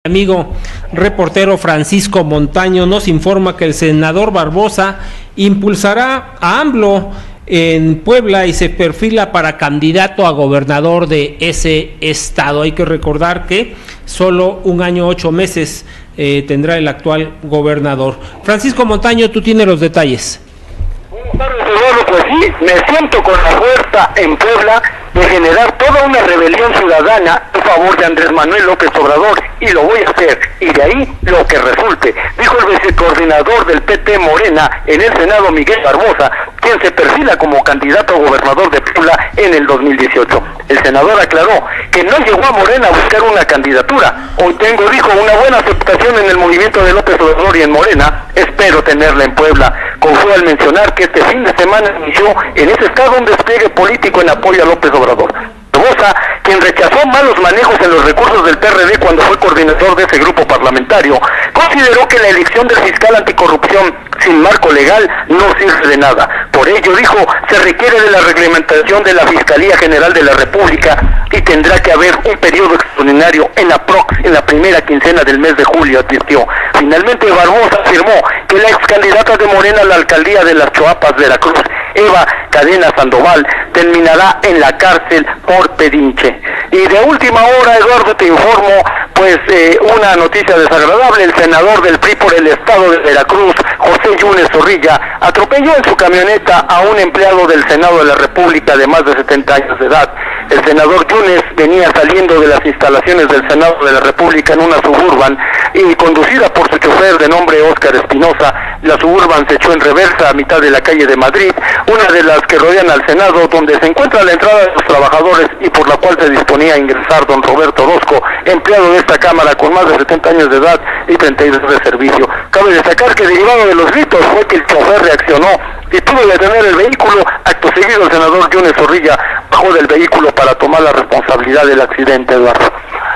Amigo reportero Francisco Montaño nos informa que el senador Barbosa impulsará a AMLO en Puebla y se perfila para candidato a gobernador de ese estado. Hay que recordar que solo 1 año 8 meses tendrá el actual gobernador. Francisco Montaño, tú tienes los detalles. Buenas tardes, Eduardo. Pues sí, me siento con la fuerza en Puebla de generar toda una rebelión ciudadana en favor de Andrés Manuel López Obrador, y lo voy a hacer, y de ahí lo que resulte, dijo el vicecoordinador del PT Morena en el Senado, Miguel Barbosa, quien se perfila como candidato a gobernador de Puebla en el 2018. El senador aclaró que no llegó a Morena a buscar una candidatura. Hoy tengo, dijo, una buena aceptación en el movimiento de López Obrador y en Morena, espero tenerla en Puebla. Confió al mencionar que este fin de semana inició en ese estado un despliegue político en apoyo a López Obrador. Barbosa, quien rechazó malos manejos en los recursos del PRD cuando fue coordinador de ese grupo parlamentario, consideró que la elección del fiscal anticorrupción sin marco legal no sirve de nada. Por ello, dijo, se requiere de la reglamentación de la Fiscalía General de la República y tendrá que haber un periodo extraordinario en la primera quincena del mes de julio, advirtió. Finalmente, Barbosa afirmó que la ex candidata de Morena a la alcaldía de Las Choapas, Veracruz, Eva Cadena Sandoval, terminará en la cárcel por pedinche. Y de última hora, Eduardo, te informo, pues una noticia desagradable. El senador del PRI por el estado de Veracruz, José Yunes Zorrilla, atropelló en su camioneta a un empleado del Senado de la República de más de 70 años de edad. El senador Yunes venía saliendo de las instalaciones del Senado de la República en una Suburban y conducida por su chofer de nombre Óscar Espinosa. La Suburban se echó en reversa a mitad de la calle de Madrid, una de las que rodean al Senado, donde se encuentra la entrada de los trabajadores y por la cual se disponía a ingresar don Roberto Orozco, empleado de esta Cámara con más de 70 años de edad y 32 de servicio. Cabe destacar que derivado de los gritos fue que el chofer reaccionó y tuvo que detener el vehículo. Acto seguido, el senador Yunes Zorrilla bajó del vehículo para tomar la responsabilidad del accidente, Eduardo.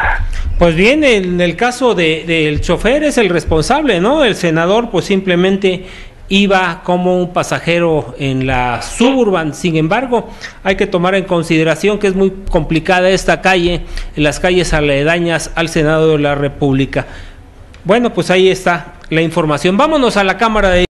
Pues bien, en el caso del chofer es el responsable, ¿no? El senador pues simplemente iba como un pasajero en la Suburban. Sin embargo, hay que tomar en consideración que es muy complicada esta calle, en las calles aledañas al Senado de la República. Bueno, pues ahí está la información. Vámonos a la Cámara de